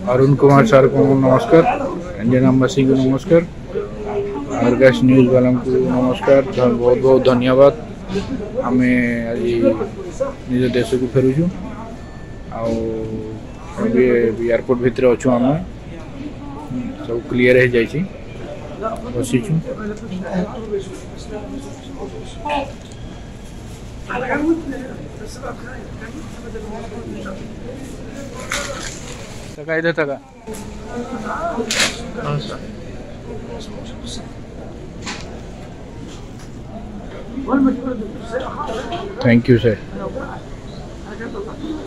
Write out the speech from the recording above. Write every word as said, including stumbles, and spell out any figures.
Arun Kumar sir को नमस्कार, Indian embassy को नमस्कार, अर्गस न्यूज वाला को नमस्कार, बहुत बहुत धन्यवाद। आम आज निज देश को फेरुचु एयरपोर्ट भितर अच्छु आम सब क्लीयर हो जाइए बसीचु। तका इधर तका थैंक यू सर।